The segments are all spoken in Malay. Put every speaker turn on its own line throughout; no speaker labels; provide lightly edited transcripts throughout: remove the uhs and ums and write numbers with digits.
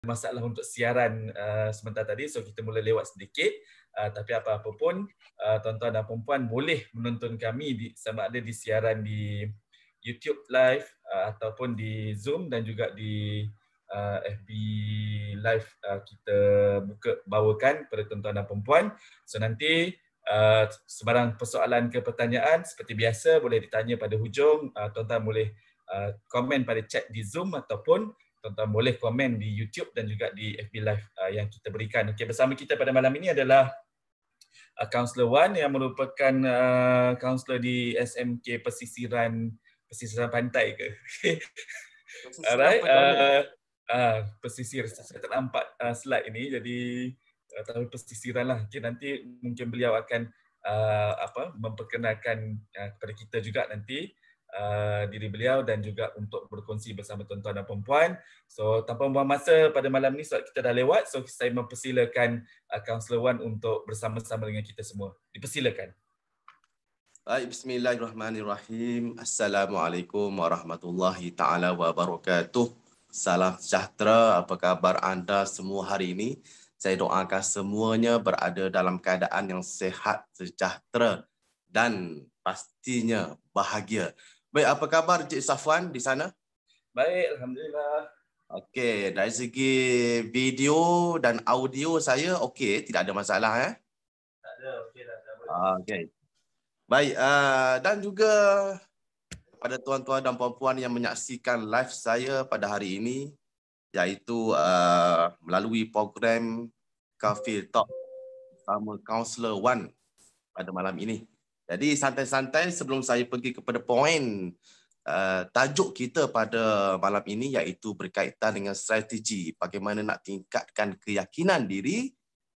masalah untuk siaran sebentar tadi, so kita mula lewat sedikit. Tapi apa-apa pun, tuan-tuan dan puan-puan boleh menonton kami sama ada di siaran di YouTube Live ataupun di Zoom dan juga di FB Live kita bawakan kepada tuan-tuan dan puan-puan. So nanti sebarang persoalan ke pertanyaan seperti biasa boleh ditanya pada hujung. Tuan-tuan boleh komen pada chat di Zoom ataupun tuan-tuan boleh komen di YouTube dan juga di FB Live yang kita berikan. Okey, bersama kita pada malam ini adalah Kaunselor Wan yang merupakan kaunselor di SMK Pesisiran Pantai ke? Alright. Pesisir, saya tak nampak slide ini, jadi tapi pesisiran lah. Okay, nanti mungkin beliau akan memperkenalkan kepada kita juga nanti diri beliau dan juga untuk berkongsi bersama tuan-tuan dan puan-puan. So tanpa membuang masa pada malam ni sebab kita dah lewat, so saya mempersilakan Kaunselor Wan untuk bersama-sama dengan kita semua. Dipersilakan.
Baik, bismillahirrahmanirrahim. Assalamualaikum warahmatullahi taala wabarakatuh. Salam sejahtera, apa khabar anda semua hari ini? Saya doakan semuanya berada dalam keadaan yang sehat, sejahtera dan pastinya bahagia. Baik, apa khabar Cik Safwan di sana?
Baik, alhamdulillah.
Okey, dari segi video dan audio saya okey, tidak ada masalah
Tak ada, okey dah.
Okey. Baik, dan juga pada tuan-tuan dan puan-puan yang menyaksikan live saya pada hari ini, iaitu melalui program Cafe Talk bersama Kaunselor Wan pada malam ini. Jadi santai-santai sebelum saya pergi kepada poin tajuk kita pada malam ini, iaitu berkaitan dengan strategi bagaimana nak tingkatkan keyakinan diri.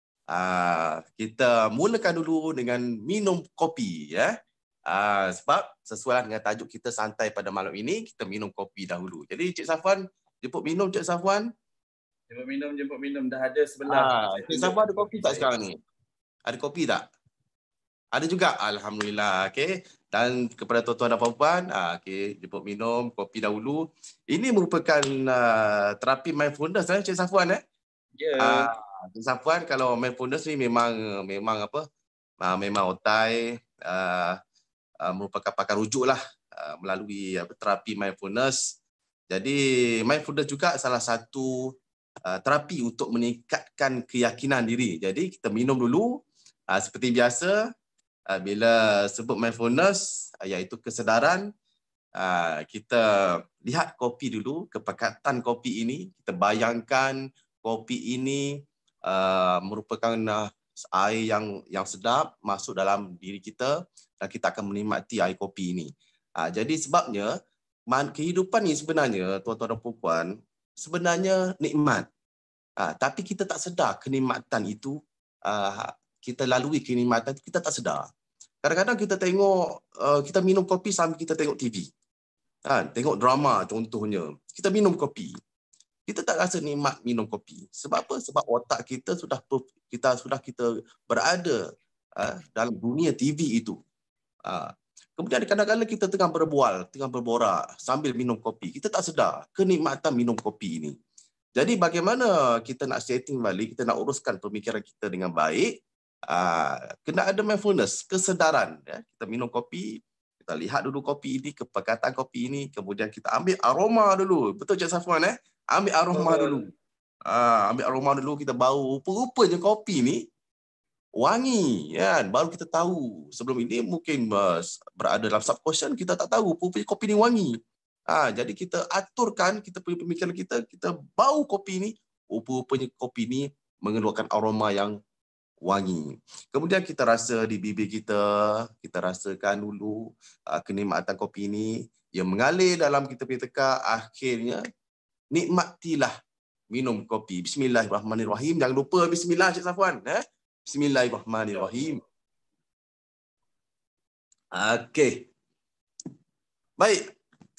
Kita mulakan dulu dengan minum kopi sebab sesuai dengan tajuk kita santai pada malam ini, kita minum kopi dahulu. Jadi Cik Safwan, jemput minum Cik Safwan.
Jemput minum dah ada sebelah.
Cik Safwan ada kopi tak sekarang ni? Ada kopi tak? Ada juga, alhamdulillah. Okey. Dan kepada tuan-tuan dan puan-puan, okey, jemput minum kopi dahulu. Ini merupakan terapi mindfulness Cik Safwan
Ya.
Cik Safwan, kalau mindfulness ni memang otai merupakan pakar rujuk lah melalui terapi mindfulness. Jadi mindfulness juga salah satu terapi untuk meningkatkan keyakinan diri. Jadi kita minum dulu seperti biasa. Bila sebut mindfulness, iaitu kesedaran, kita lihat kopi dulu, kepekatan kopi ini. Kita bayangkan kopi ini merupakan air yang sedap masuk dalam diri kita dan kita akan menikmati air kopi ini. Jadi sebabnya kehidupan ini sebenarnya, tuan-tuan dan puan-puan, sebenarnya nikmat. Tapi kita tak sedar kenikmatan itu, kita lalui kenikmatan itu, kita tak sedar. Kadang-kadang kita tengok, kita minum kopi sambil kita tengok TV. Tengok drama contohnya. Kita minum kopi. Kita tak rasa nikmat minum kopi. Sebab apa? Sebab otak kita sudah berada dalam dunia TV itu. Kemudian kadang-kadang kita tengah berborak sambil minum kopi. Kita tak sedar kenikmatan minum kopi ini. Jadi bagaimana kita nak setting balik, kita nak uruskan pemikiran kita dengan baik, kena ada mindfulness, kesedaran. Kita minum kopi, kita lihat dulu kopi ini, kepekatan kopi ini, kemudian kita ambil aroma dulu. Betul Cik Safwan Ambil aroma dulu. Ambil aroma dulu, kita bau. Rupa-rupanya kopi ni wangi, kan? Baru kita tahu. Sebelum ini mungkin berada dalam subconscious, kita tak tahu rupanya kopi ni wangi. Jadi kita aturkan kita punya pemikiran kita bau kopi ni, rupanya kopi ni mengeluarkan aroma yang wangi. Kemudian kita rasa di bibir kita rasakan dulu kenikmatan kopi ini yang mengalir dalam kita punya tekak. Akhirnya nikmatilah minum kopi. Bismillahirrahmanirrahim. Jangan lupa bismillah Cik Safwan. Bismillahirrahmanirrahim. Okey. Baik.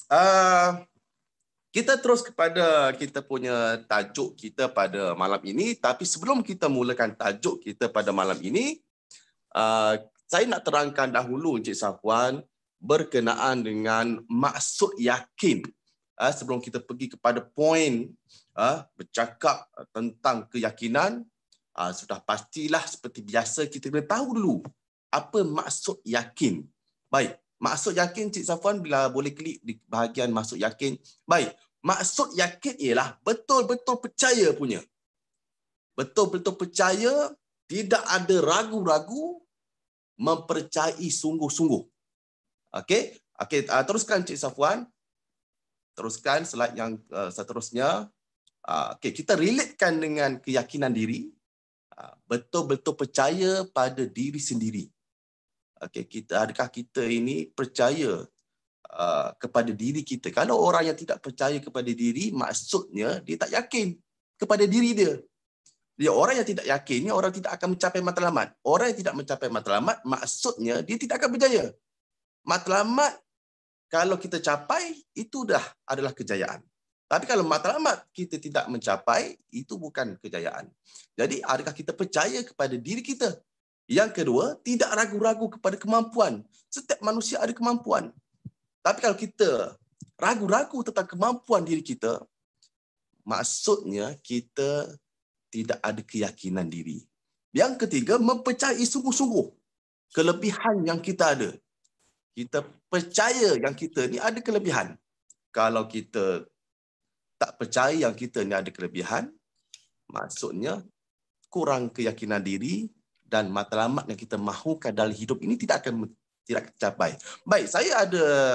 Kita terus kepada kita punya tajuk kita pada malam ini. Tapi sebelum kita mulakan tajuk kita pada malam ini, saya nak terangkan dahulu Encik Safwan berkenaan dengan maksud yakin sebelum kita pergi kepada poin bercakap tentang keyakinan, sudah pastilah seperti biasa kita kena tahu dulu apa maksud yakin. Baik, maksud yakin Cik Safwan, bila boleh klik di bahagian maksud yakin. Baik, maksud yakin ialah betul-betul percaya punya. Betul-betul percaya, tidak ada ragu-ragu, mempercayai sungguh-sungguh. Okey, teruskan Cik Safwan. Teruskan slide yang seterusnya. Okey, kita relatekan dengan keyakinan diri. Betul-betul percaya pada diri sendiri. Okey, adakah kita ini percaya kepada diri kita? Kalau orang yang tidak percaya kepada diri, maksudnya dia tak yakin kepada diri dia. Dia orang yang tidak yakin, orang tidak akan mencapai matlamat. Orang yang tidak mencapai matlamat, maksudnya dia tidak akan berjaya. Matlamat kalau kita capai, itu dah adalah kejayaan. Tapi kalau matlamat kita tidak mencapai, itu bukan kejayaan. Jadi, adakah kita percaya kepada diri kita? Yang kedua, tidak ragu-ragu kepada kemampuan. Setiap manusia ada kemampuan. Tapi kalau kita ragu-ragu tentang kemampuan diri kita, maksudnya kita tidak ada keyakinan diri. Yang ketiga, mempercayai sungguh-sungguh kelebihan yang kita ada. Kita percaya yang kita ni ada kelebihan. Kalau kita tak percaya yang kita ni ada kelebihan, maksudnya kurang keyakinan diri dan matlamat yang kita mahukan dalam hidup ini tidak akan tercapai. Baik, saya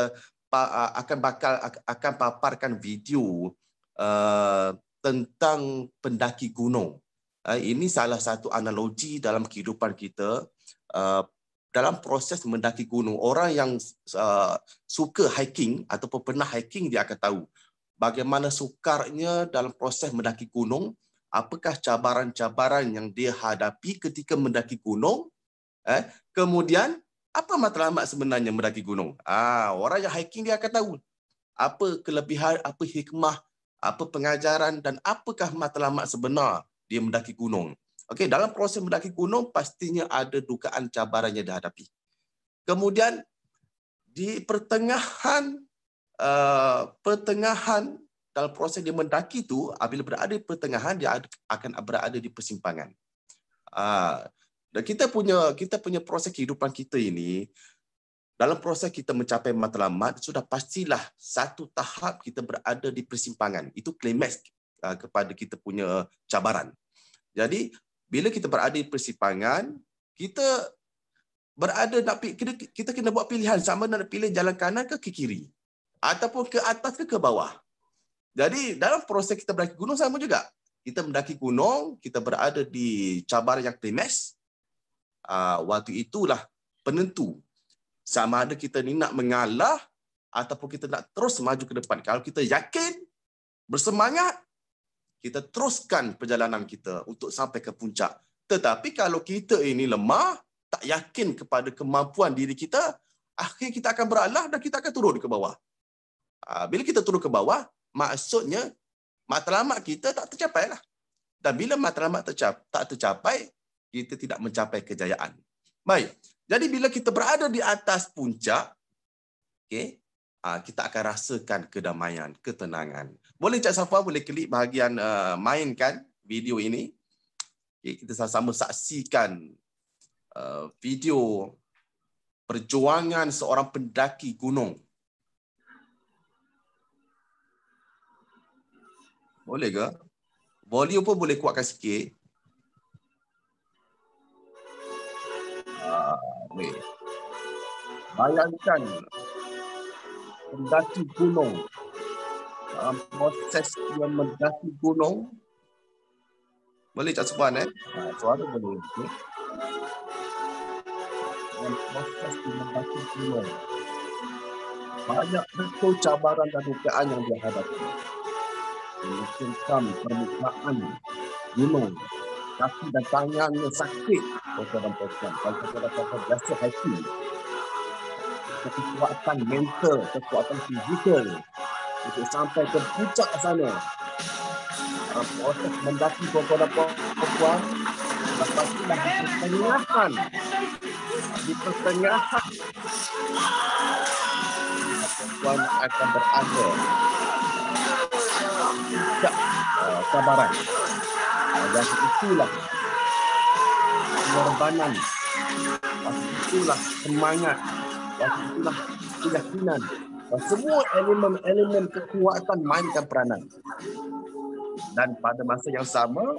akan paparkan video tentang pendaki gunung. Ini salah satu analogi dalam kehidupan kita. Dalam proses mendaki gunung, orang yang suka hiking ataupun pernah hiking, dia akan tahu bagaimana sukarnya dalam proses mendaki gunung, apakah cabaran-cabaran yang dia hadapi ketika mendaki gunung, kemudian apa matlamat sebenarnya mendaki gunung. Orang yang hiking dia akan tahu apa kelebihan, apa hikmah, apa pengajaran dan apakah matlamat sebenar dia mendaki gunung. Okey, dalam proses mendaki gunung pastinya ada dugaan cabaran yang dihadapi. Kemudian di pertengahan dalam proses dia mendaki itu, apabila berada di pertengahan, dia akan berada di persimpangan. Dan kita punya proses kehidupan kita ini, dalam proses kita mencapai matlamat, sudah pastilah satu tahap kita berada di persimpangan. Itu klimaks kepada kita punya cabaran. Jadi, bila kita berada di persimpangan, kita kena buat pilihan sama nak pilih jalan kanan ke kiri, ataupun ke atas ke bawah. Jadi dalam proses kita mendaki gunung sama juga. Kita mendaki gunung, kita berada di cabaran yang klimaks. Waktu itulah penentu sama ada kita ni nak mengalah ataupun kita nak terus maju ke depan. Kalau kita yakin, bersemangat, kita teruskan perjalanan kita untuk sampai ke puncak. Tetapi kalau kita ini lemah, tak yakin kepada kemampuan diri kita, akhirnya kita akan beralah dan kita akan turun ke bawah. Bila kita turun ke bawah, maksudnya matlamat kita tak tercapai lah. Dan bila matlamat tak tercapai, kita tidak mencapai kejayaan. Baik, jadi bila kita berada di atas puncak, kita akan rasakan kedamaian, ketenangan. Boleh Cik Safwan boleh klik bahagian mainkan video ini. Kita sama-sama saksikan video perjuangan seorang pendaki gunung. Boleh ke? Volume pun boleh kuatkan sikit. Boleh. Bayangkan pendaki gunung. Dalam proses yang mendaki gunung. Boleh Cik Safwan suara boleh. Dalam proses mendaki gunung. Banyak betul cabaran dan dugaan yang dia hadapi. Mencengkam permukaan gunung. Kaki dan tangannya sakit. Potongan-potongan. Kalau kita dapat biasa hiking. Kekuatan mental, kekuatan fizikal. Untuk sampai ke puncak sana. Proses mendaki potongan-potongan. Pastilah di pertengahan. Di pertengahan. Perempuan akan berada puncak cabaran. Dan itulah pengorbanan, itulah semangat, itulah keyakinan. Dan semua elemen-elemen kekuatan mainkan peranan. Dan pada masa yang sama,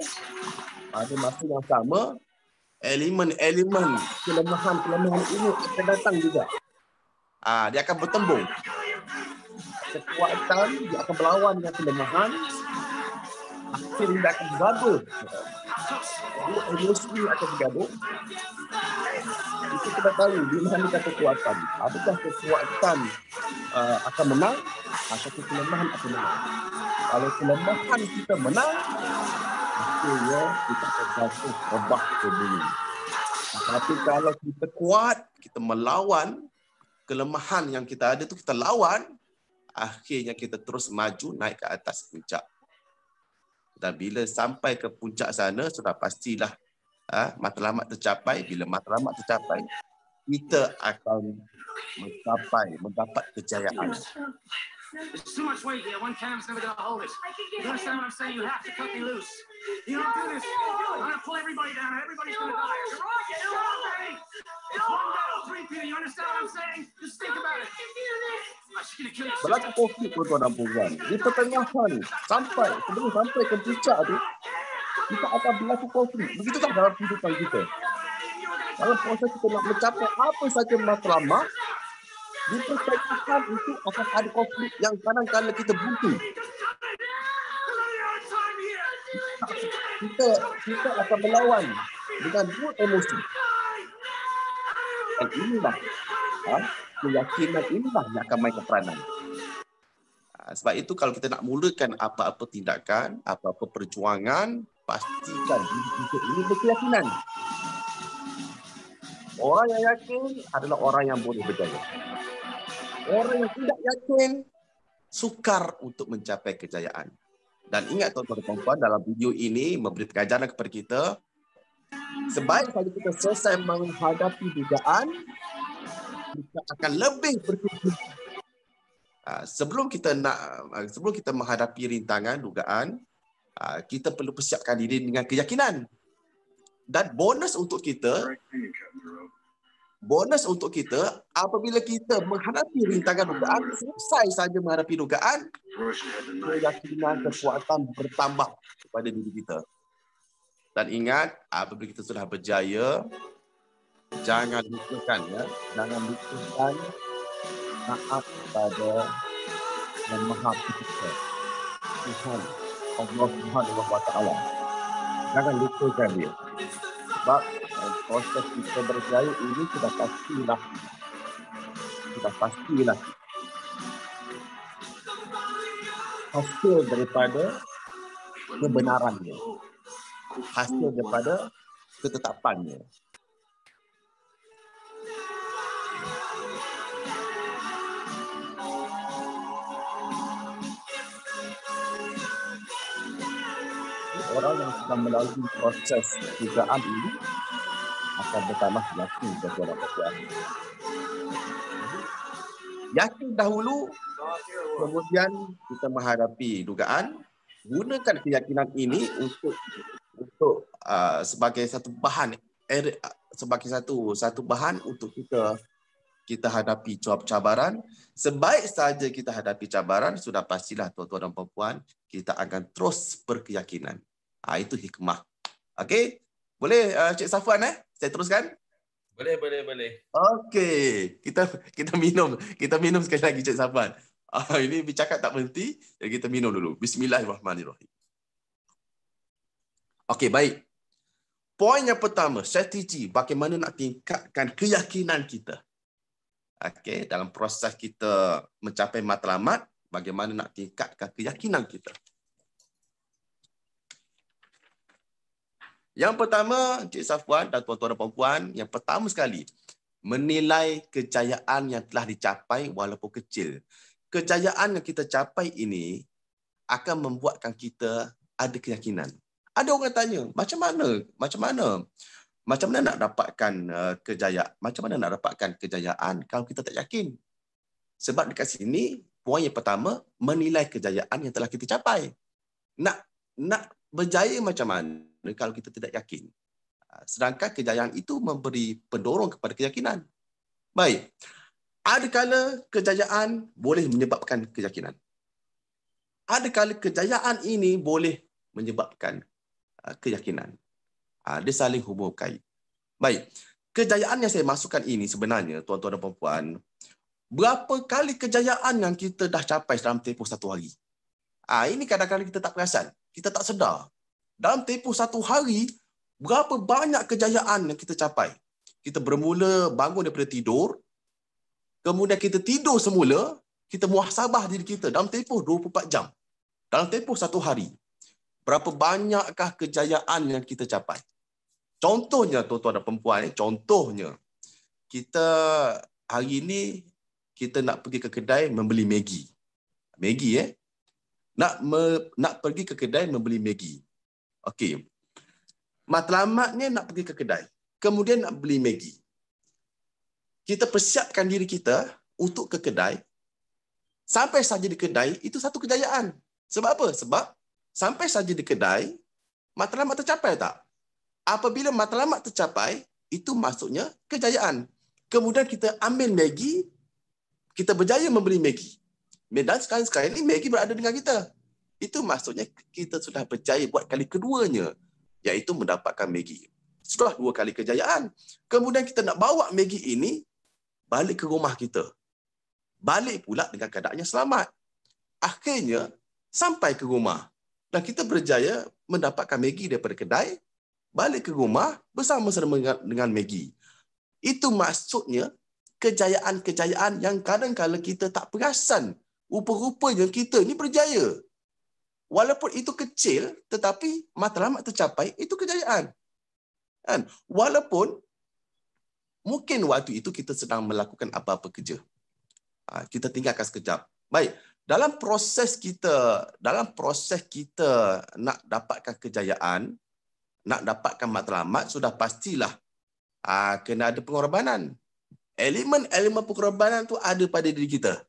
elemen-elemen kelemahan ini akan datang juga. Dia akan bertembung. Kekuatan dia akan berlawan dengan kelemahan. Akhirnya dia akan bergaduh. Emosi akan bergaduh. Itu kita tahu di mana kekuatan. Adakah kekuatan akan menang atau kelemahan akan menang? Kalau kelemahan kita menang, akhirnya kita akan jatuh rebah ke bumi. Tapi kalau kita kuat, kita melawan kelemahan yang kita ada tu, kita lawan, akhirnya kita terus maju naik ke atas puncak. Dan bila sampai ke puncak sana, sudah pastilah matlamat tercapai. Bila matlamat tercapai, kita akan mendapat kejayaan.
There's too much weight here. One cam's never going to hold it. You understand what I'm saying? You have to cut me loose. You don't do this. I'm going to pull everybody down. Everybody's going to die. You're wrong. It's one battle, three people. You understand what I'm saying? Just think about it. She's going to kill you.
Berlaku konflik tuan-tuan dan puan. Di pertengahan sebelum sampai ke puncak tu, kita akan berlaku konflik. Begitu tak dalam kehidupan kita. Dalam proses kita nak mencapai apa saja matlamat, di pertengahan itu akan ada konflik yang kadang-kadang kita buntu. Kita akan melawan dengan dua emosi. Dan inilah keyakinan inilah yang akan main peranan. Sebab itu kalau kita nak mulakan apa-apa tindakan, apa-apa perjuangan, pastikan diri ini berkeyakinan. Orang yang yakin adalah orang yang boleh berjaya. Orang yang tidak yakin sukar untuk mencapai kejayaan. Dan ingat tuan-tuan dan puan-puan, dalam video ini memberi pengajaran kepada kita, sebaik saja kita selesai menghadapi dugaan, kita akan lebih bersyukur. Sebelum kita menghadapi rintangan, dugaan, kita perlu persiapkan diri dengan keyakinan. Dan bonus untuk kita, apabila kita menghadapi rintangan dugaan, selesai saja menghadapi dugaan, keyakinan, kekuatan bertambah kepada diri kita. Dan ingat, apabila kita sudah berjaya, jangan lupakan taat kepada Yang Maha Pencipta, Tuhan Allah Subhanahu wa Taala. Jangan lupakan dia. Sebab proses kita berjaya ini sudah pastilah hasil daripada kebenarannya, hasil daripada ketetapannya. Orang yang sedang melalui proses dugaan ini akan bertambah yakin kepada Allah. Yakin dahulu, kemudian kita menghadapi dugaan. Gunakan keyakinan ini untuk sebagai satu bahan, satu bahan untuk kita hadapi cabaran. Sebaik saja kita hadapi cabaran, sudah pastilah tuan-tuan dan puan-puan, kita akan terus berkeyakinan. Itu hikmah. Okey, boleh Cik Safwan saya teruskan?
Boleh.
Okey, kita minum sekali lagi Cik Safwan. Ini bercakap tak berhenti, jadi kita minum dulu. Bismillahirrahmanirrahim. Okey, baik. Poin yang pertama, strategi bagaimana nak tingkatkan keyakinan kita. Okey, dalam proses kita mencapai matlamat, bagaimana nak tingkatkan keyakinan kita. Yang pertama, Cik Safwan dan tuan-tuan dan puan-puan, yang pertama sekali, menilai kejayaan yang telah dicapai walaupun kecil. Kejayaan yang kita capai ini akan membuatkan kita ada keyakinan. Ada orang tanya, macam mana nak dapatkan kejayaan? Macam mana nak dapatkan kejayaan kalau kita tak yakin? Sebab dekat sini, poin yang pertama, menilai kejayaan yang telah kita capai. nak berjaya macam mana kalau kita tidak yakin? Sedangkan kejayaan itu memberi pendorong kepada keyakinan. Baik. Adakala kejayaan boleh menyebabkan keyakinan. Adakala kejayaan ini boleh menyebabkan keyakinan. Dia saling hubung kait. Baik. Kejayaan yang saya masukkan ini sebenarnya, tuan-tuan dan puan-puan, berapa kali kejayaan yang kita dah capai dalam tempoh satu hari? Ini kadang-kadang kita tak perasan. Kita tak sedar. Dalam tempoh satu hari, berapa banyak kejayaan yang kita capai. Kita bermula bangun daripada tidur, kemudian kita tidur semula, kita muhasabah diri kita dalam tempoh 24 jam. Dalam tempoh satu hari. Berapa banyakkah kejayaan yang kita capai? Contohnya, tuan-tuan dan perempuan, contohnya, kita hari ini, kita nak pergi ke kedai membeli Maggi. Maggi, Nak pergi ke kedai membeli Maggi. Okey. Matlamatnya nak pergi ke kedai. Kemudian nak beli Maggi. Kita persiapkan diri kita untuk ke kedai. Sampai saja di kedai, itu satu kejayaan. Sebab apa? Sebab sampai saja di kedai, matlamat tercapai tak? Apabila matlamat tercapai, itu maksudnya kejayaan. Kemudian kita ambil Maggi, kita berjaya membeli Maggi. Dan sekarang ini Maggi berada dengan kita. Itu maksudnya kita sudah berjaya buat kali keduanya, iaitu mendapatkan Maggi. Sudah 2 kali kejayaan. Kemudian kita nak bawa Maggi ini balik ke rumah kita. Balik pula dengan keadaannya selamat. Akhirnya, sampai ke rumah. Dan kita berjaya mendapatkan Maggi daripada kedai, balik ke rumah bersama-sama dengan Maggi. Itu maksudnya kejayaan-kejayaan yang kadang-kadang kita tak perasan. Rupa-rupanya kita ni berjaya. Walaupun itu kecil, tetapi matlamat tercapai, itu kejayaan. Kan? Walaupun mungkin waktu itu kita sedang melakukan apa-apa kerja. Kita tinggalkan sekejap. Baik, dalam proses kita nak dapatkan kejayaan, nak dapatkan matlamat, sudah pastilah kena ada pengorbanan. Elemen-elemen pengorbanan tu ada pada diri kita.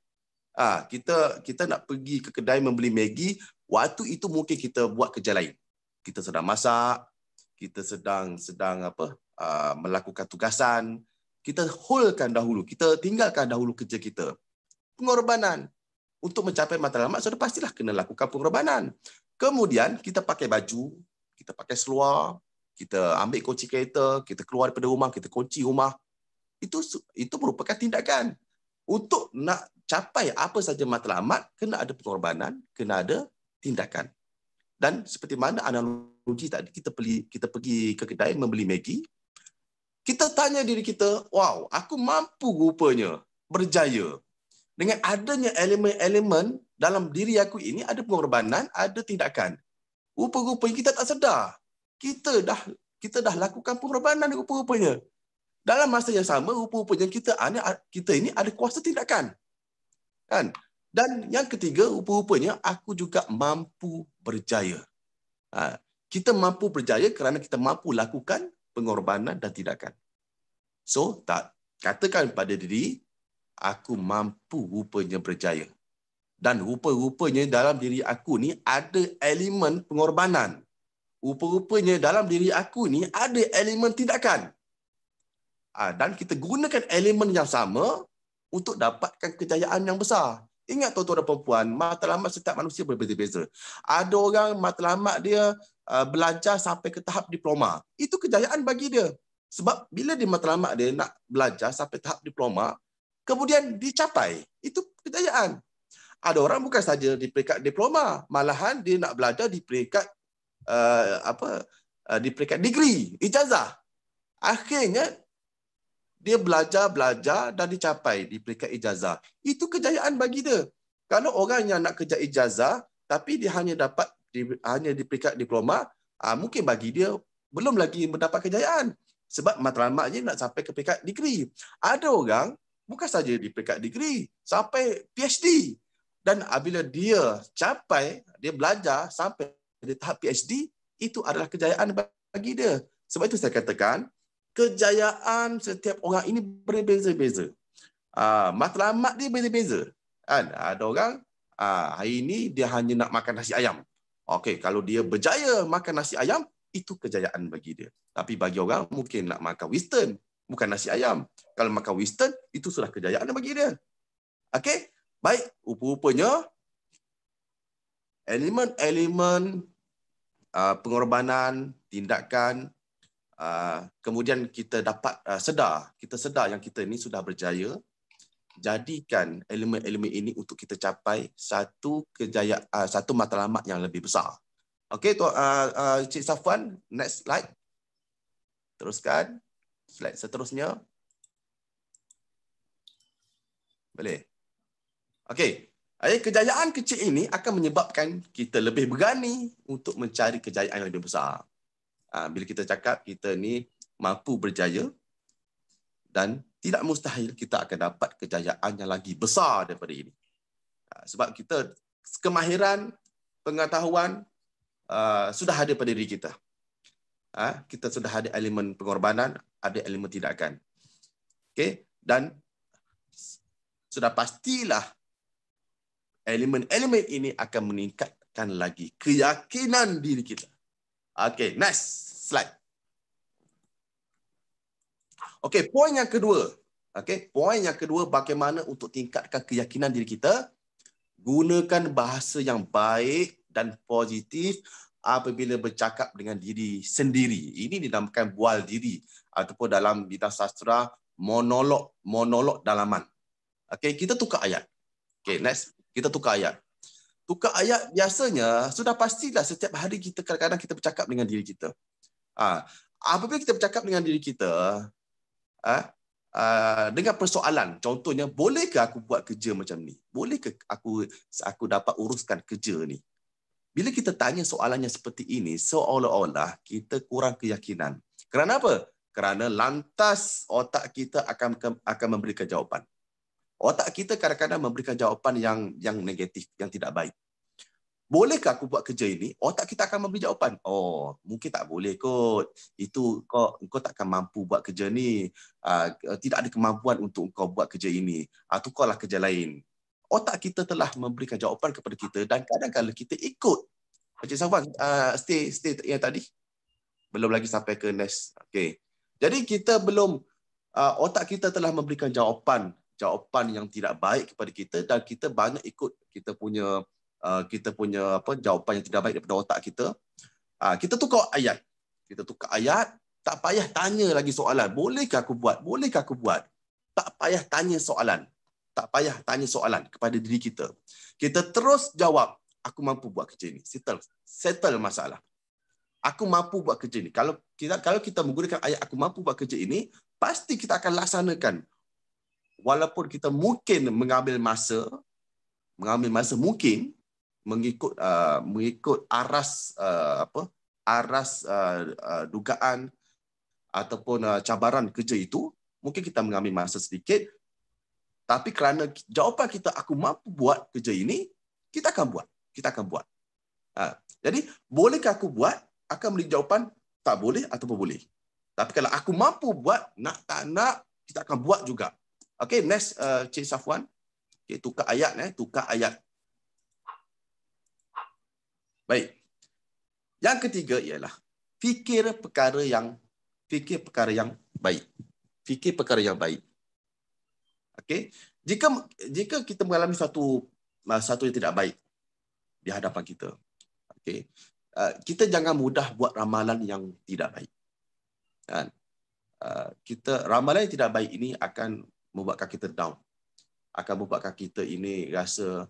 Kita nak pergi ke kedai membeli Maggi, waktu itu mungkin kita buat kerja lain. Kita sedang masak, kita sedang melakukan tugasan, kita tinggalkan dahulu kerja kita. Pengorbanan. Untuk mencapai matlamat, sudah pastilah kena lakukan pengorbanan. Kemudian kita pakai baju, kita pakai seluar, kita ambil kunci kereta, kita keluar daripada rumah, kita kunci rumah. Itu merupakan tindakan. Untuk nak capai apa saja matlamat, kena ada pengorbanan, kena ada tindakan. Dan seperti mana analogi tadi, kita pergi ke kedai membeli Maggi, kita tanya diri kita, wow, aku mampu rupanya berjaya. Dengan adanya elemen-elemen dalam diri aku ini, ada pengorbanan, ada tindakan. Rupa-rupanya kita tak sedar. Kita dah lakukan pengorbanan rupa-rupanya. Dalam masa yang sama, rupa-rupanya kita ini ada kuasa tindakan. Kan? Dan yang ketiga, rupa-rupanya aku juga mampu berjaya. Kita mampu berjaya kerana kita mampu lakukan pengorbanan dan tindakan. So, katakan pada diri, aku mampu rupanya berjaya. Dan rupa-rupanya dalam diri aku ni ada elemen pengorbanan. Rupa-rupanya dalam diri aku ni ada elemen tindakan. Dan kita gunakan elemen yang sama untuk dapatkan kejayaan yang besar. Ingat tuan-tuan dan perempuan, matlamat setiap manusia berbeza-beza. Ada orang matlamat dia belajar sampai ke tahap diploma. Itu kejayaan bagi dia. Sebab bila dia matlamat dia nak belajar sampai tahap diploma, kemudian dicapai, itu kejayaan. Ada orang bukan saja di peringkat diploma, malahan dia nak belajar di peringkat di peringkat degree, ijazah. Akhirnya dia belajar dan dicapai di peringkat ijazah. Itu kejayaan bagi dia. Kalau orang yang nak kejar ijazah tapi dia hanya dapat hanya di peringkat diploma, mungkin bagi dia belum lagi mendapat kejayaan. Sebab matlamatnya nak sampai ke peringkat degree. Ada orang bukan saja di peringkat degree, sampai PhD. Dan apabila dia belajar sampai di tahap PhD, itu adalah kejayaan bagi dia. Sebab itu saya katakan, kejayaan setiap orang ini berbeza-beza. Matlamat dia beza-beza. Ada orang hari ini dia hanya nak makan nasi ayam. Okey, kalau dia berjaya makan nasi ayam, itu kejayaan bagi dia. Tapi bagi orang mungkin nak makan Winston, bukan nasi ayam. Kalau makan Winston, itu sudah kejayaan bagi dia. Okey? Baik, rupa-rupanya elemen-elemen pengorbanan, tindakan, kemudian kita dapat kita sedar yang kita ini sudah berjaya. Jadikan elemen-elemen ini untuk kita capai satu kejayaan, satu matlamat yang lebih besar. Okey, Cik Safwan, next slide. Teruskan. Slide seterusnya. Boleh? Okey. Kejayaan kecil ini akan menyebabkan kita lebih berani untuk mencari kejayaan yang lebih besar. Bila kita cakap kita ni mampu berjaya, dan tidak mustahil kita akan dapat kejayaan yang lagi besar daripada ini. Sebab kita kemahiran, pengetahuan sudah ada pada diri kita. Kita sudah ada elemen pengorbanan, ada elemen tindakan. Okey, dan sudah pastilah elemen-elemen ini akan meningkatkan lagi keyakinan diri kita. Okey, next slide. Okey, poin yang kedua. Okey, poin yang kedua, bagaimana untuk tingkatkan keyakinan diri kita? Gunakan bahasa yang baik dan positif apabila bercakap dengan diri sendiri. Ini dinamakan bual diri ataupun dalam bidang sastra monolog dalaman. Okey, kita tukar ayat. Okey, next, kita tukar ayat. Tukar ayat biasanya sudah pastilah setiap hari kita kadang-kadang kita bercakap dengan diri kita. Apabila kita bercakap dengan diri kita, dengan persoalan, contohnya, bolehkah aku buat kerja macam ni? Bolehkah aku dapat uruskan kerja ni? Bila kita tanya soalannya seperti ini, seolah-olah kita kurang keyakinan. Kerana apa? Kerana lantas otak kita akan memberikan jawapan. Otak kita kadang-kadang memberikan jawapan yang negatif, yang tidak baik. Bolehkah aku buat kerja ini? Otak kita akan memberi jawapan. Oh, mungkin tak boleh kot. Itu kau takkan mampu buat kerja ni. Tidak ada kemampuan untuk kau buat kerja ini. Tukarlah kerja lain. Otak kita telah memberikan jawapan kepada kita dan kadang-kadang kita ikut. Encik Safwan, stay yang tadi. Belum lagi sampai ke next. Okay. Jadi kita belum, otak kita telah memberikan jawapan yang tidak baik kepada kita dan kita banyak ikut kita punya jawapan yang tidak baik daripada otak kita. Kita tukar ayat. Tak payah tanya lagi soalan. Bolehkah aku buat? Bolehkah aku buat? Tak payah tanya soalan. Tak payah tanya soalan kepada diri kita. Kita terus jawab, aku mampu buat kerja ini. Settle masalah. Aku mampu buat kerja ini. Kalau kita menggunakan ayat aku mampu buat kerja ini, pasti kita akan laksanakan. Walaupun kita mungkin mengambil masa mungkin mengikut aras dugaan ataupun cabaran kerja itu, mungkin kita mengambil masa sedikit, tapi kerana jawapan kita aku mampu buat kerja ini, kita akan buat. Jadi bolehkah aku buat, akan beri jawapan tak boleh ataupun boleh. Tapi kalau aku mampu buat, nak tak nak, kita akan buat juga. Okey, next, Cik Safwan. Okay, tukar ayat. Baik. Yang ketiga ialah fikir perkara yang baik. Fikir perkara yang baik. Okey. Jika kita mengalami satu yang tidak baik di hadapan kita, okey, kita jangan mudah buat ramalan yang tidak baik. Kan? Ramalan yang tidak baik ini akan membuatkan kita down. Akan membuatkan kita ini rasa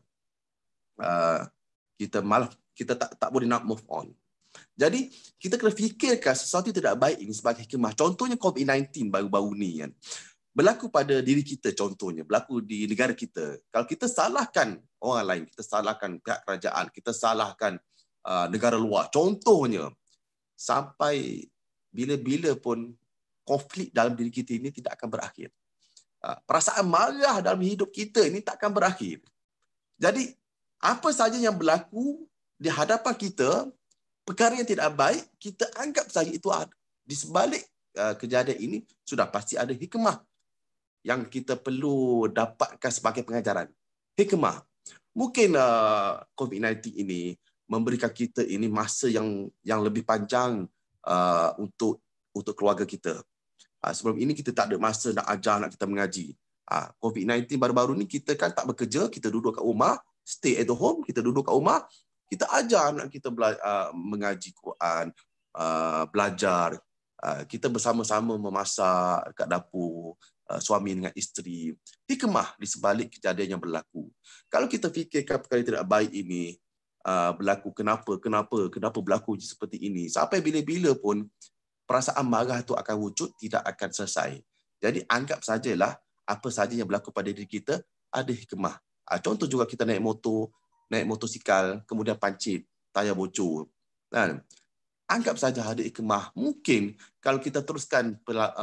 kita tak boleh nak move on. Jadi, kita kena fikirkan sesuatu yang tidak baik ini sebagai hikmah. Contohnya COVID-19 baru-baru ni kan. Berlaku pada diri kita contohnya, berlaku di negara kita. Kalau kita salahkan orang lain, kita salahkan pihak kerajaan, kita salahkan negara luar. Contohnya, sampai bila-bila pun konflik dalam diri kita ini tidak akan berakhir. Perasaan marah dalam hidup kita ini tak akan berakhir. Jadi, apa saja yang berlaku di hadapan kita, perkara yang tidak baik, kita anggap saja itu ada. Di sebalik kejadian ini, sudah pasti ada hikmah yang kita perlu dapatkan sebagai pengajaran. Hikmah. Mungkin COVID-19 ini memberikan kita ini masa yang lebih panjang untuk keluarga kita. Sebelum ini kita tak ada masa nak ajar anak kita mengaji. COVID-19 baru-baru ni kita kan tak bekerja, kita duduk kat rumah, stay at home, kita duduk kat rumah, kita ajar anak kita mengaji Quran, belajar, kita bersama-sama memasak kat dapur, suami dengan isteri, hikmah di sebalik kejadian yang berlaku. Kalau kita fikirkan perkara tidak baik ini berlaku, kenapa berlaku seperti ini, sampai bila-bila pun perasaan marah itu akan wujud, tidak akan selesai. Jadi anggap sajalah apa saja yang berlaku pada diri kita ada hikmah. Contoh juga kita naik motosikal, kemudian pancit, tayar bocor. Anggap saja ada hikmah. Mungkin kalau kita teruskan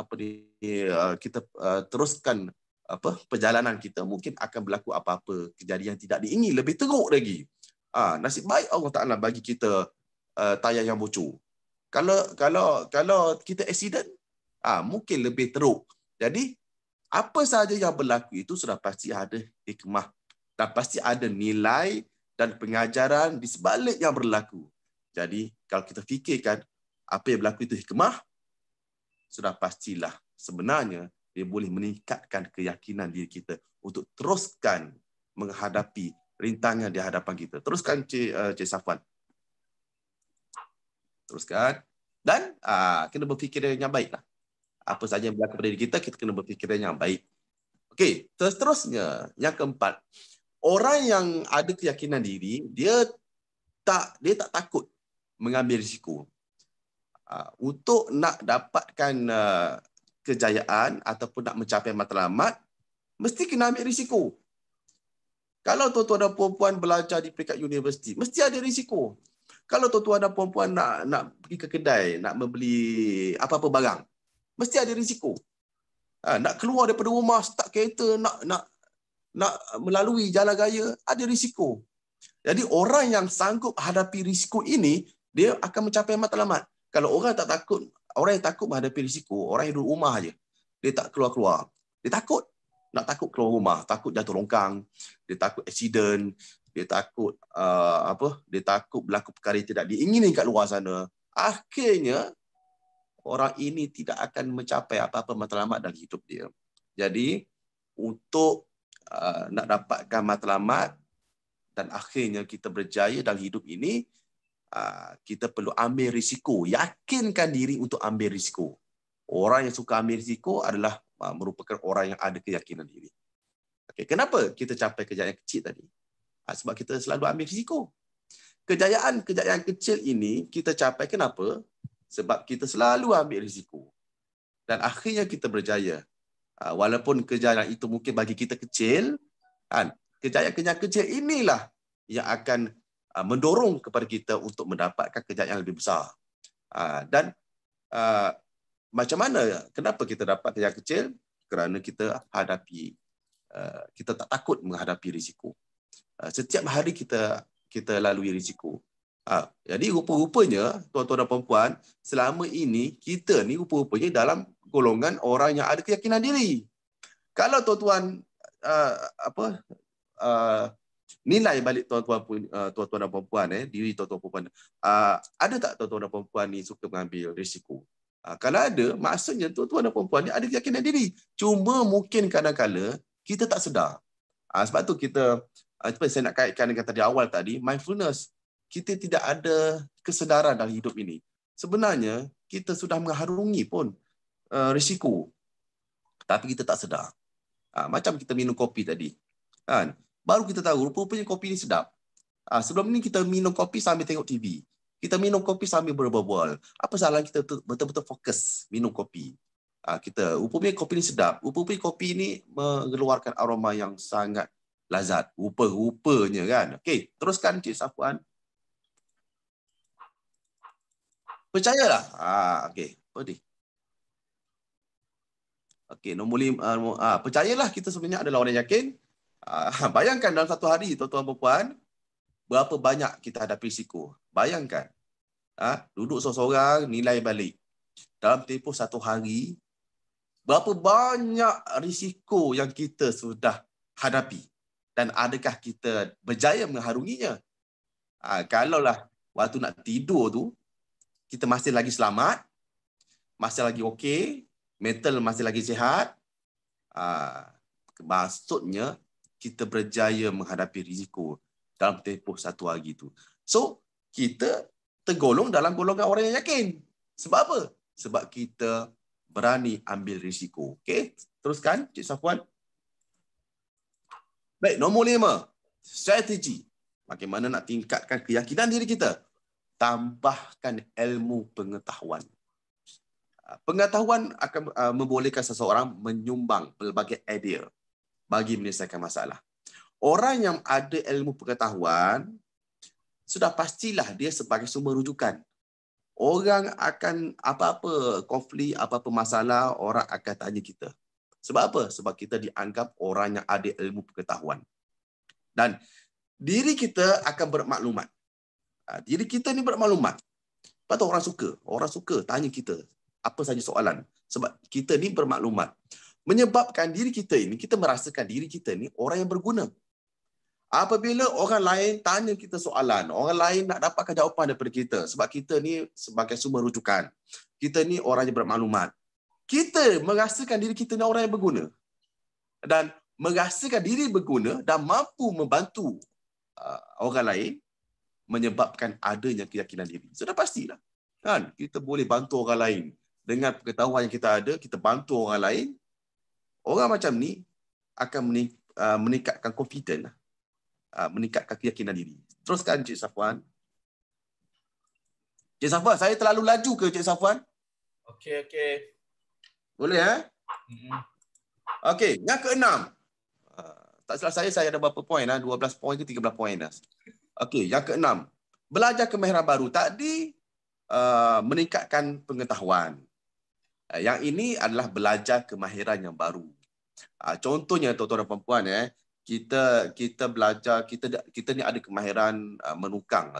perjalanan kita, mungkin akan berlaku apa-apa kejadian yang tidak diingini, lebih teruk lagi. Nasib baik Allah Ta'ala bagi kita tayar yang bocor. Kalau kita accident, mungkin lebih teruk. Jadi apa sahaja yang berlaku itu sudah pasti ada hikmah dan pasti ada nilai dan pengajaran di sebalik yang berlaku. Jadi kalau kita fikirkan apa yang berlaku itu hikmah, sudah pastilah sebenarnya dia boleh meningkatkan keyakinan diri kita untuk teruskan menghadapi rintangan di hadapan kita. Teruskan Cik Safwan. Teruskan. Dan kena berfikiran yang baiklah. Apa saja yang berlaku pada diri kita, kita kena berfikiran yang baik. Okey, seterusnya yang keempat. Orang yang ada keyakinan diri, dia tak takut mengambil risiko. Untuk nak dapatkan kejayaan ataupun nak mencapai matlamat, mesti kena ambil risiko. Kalau tuan-tuan dan puan-puan belajar di peringkat universiti, mesti ada risiko. Kalau tuan-tuan dan puan-puan nak pergi ke kedai, nak membeli apa-apa barang, mesti ada risiko. Nak keluar daripada rumah, start kereta, nak melalui jalan raya, ada risiko. Jadi orang yang sanggup hadapi risiko ini, dia akan mencapai matlamat. Kalau orang tak takut, orang yang takut menghadapi risiko, orang yang duduk rumah aja, dia tak keluar-keluar. Dia takut keluar rumah, takut jatuh longkang, dia takut accident, dia takut dia takut berlaku perkara yang tidak diingini kat luar sana. Akhirnya orang ini tidak akan mencapai apa-apa matlamat dalam hidup dia. Jadi untuk nak dapatkan matlamat dan akhirnya kita berjaya dalam hidup ini, kita perlu ambil risiko, yakinkan diri untuk ambil risiko. Orang yang suka ambil risiko adalah merupakan orang yang ada keyakinan diri. Okay, kenapa kita capai kejayaan kecil tadi? Sebab kita selalu ambil risiko. Kejayaan kecil ini kita capai kenapa? Sebab kita selalu ambil risiko. Dan akhirnya kita berjaya. Walaupun kejayaan itu mungkin bagi kita kecil, kejayaan kecil inilah yang akan mendorong kepada kita untuk mendapatkan kejayaan yang lebih besar. Dan macam mana? Kenapa kita dapat kejayaan kecil? Kerana kita kita tak takut menghadapi risiko. Setiap hari kita lalui risiko. Jadi rupa-rupanya, tuan-tuan dan puan-puan, selama ini kita ni rupa-rupanya dalam golongan orang yang ada keyakinan diri. Kalau tuan-tuan nilai balik tuan-tuan dan puan-puan, diri tuan-tuan dan puan-puan, ada tak tuan-tuan dan puan-puan ni suka mengambil risiko? Kalau ada, maksudnya tuan-tuan dan puan-puan ni ada keyakinan diri. Cuma mungkin kadang-kadang kita tak sedar. Sebab tu seperti saya nak kaitkan dengan tadi awal tadi, mindfulness. Kita tidak ada kesedaran dalam hidup ini. Sebenarnya, kita sudah mengharungi pun risiko. Tapi kita tak sedar. Macam kita minum kopi tadi. Baru kita tahu, rupanya kopi ni sedap. Sebelum ni kita minum kopi sambil tengok TV. Kita minum kopi sambil berbual. Apa salah kita betul-betul fokus minum kopi? Rupanya kopi ni sedap. Rupanya kopi ni mengeluarkan aroma yang sangat lazat. Rupa-rupanya kan. Okey, teruskan Cik Safwan. Percayalah. Okey, apa ni? Okey, nombor 5. Percayalah kita sebenarnya adalah orang yang yakin. Bayangkan dalam satu hari, tuan-tuan dan puan, berapa banyak kita hadapi risiko. Bayangkan. Duduk seorang-seorang, nilai balik. Dalam tempoh satu hari, berapa banyak risiko yang kita sudah hadapi. Dan adakah kita berjaya mengharunginya? Kalaulah waktu nak tidur tu, kita masih lagi selamat, masih lagi okey, mental masih lagi sihat, maksudnya kita berjaya menghadapi risiko dalam tempoh satu hari tu. So, kita tergolong dalam golongan orang yang yakin. Sebab apa? Sebab kita berani ambil risiko. Okey, teruskan Cik Safwan. Baik, nombor 5. Strategi. Bagaimana nak tingkatkan keyakinan diri kita? Tambahkan ilmu pengetahuan. Pengetahuan akan membolehkan seseorang menyumbang pelbagai idea bagi menyelesaikan masalah. Orang yang ada ilmu pengetahuan, sudah pastilah dia sebagai sumber rujukan. Orang akan apa-apa konflik, apa-apa masalah, orang akan tanya kita. Sebab apa? Sebab kita dianggap orang yang ada ilmu pengetahuan. Dan diri kita akan bermaklumat. Diri kita ni bermaklumat. Lepas tu orang suka tanya kita apa saja soalan. Sebab kita ni bermaklumat. Menyebabkan diri kita ini, kita merasakan diri kita ni orang yang berguna. Apabila orang lain tanya kita soalan, orang lain nak dapatkan jawapan daripada kita. Sebab kita ni sebagai sumber rujukan. Kita ni orang yang bermaklumat. Kita merasakan diri kita ni orang yang berguna. Dan merasakan diri berguna dan mampu membantu orang lain, menyebabkan adanya keyakinan diri. Sudah pastilah. Kan? Kita boleh bantu orang lain. Dengan pengetahuan yang kita ada, kita bantu orang lain. Orang macam ni akan meningkatkan confidence, meningkatkan keyakinan diri. Teruskan Cik Safwan. Cik Safwan, saya terlalu laju ke Cik Safwan?
Okey.
Boleh Okey, yang ke-6. Tak salah saya ada berapa poin 12 poin ke 13 poin dah. Okey, yang ke-6. Belajar kemahiran baru. Tadi meningkatkan pengetahuan. Yang ini adalah belajar kemahiran yang baru. Contohnya tuan-tuan dan puan-puan, kita belajar, kita ni ada kemahiran menukang.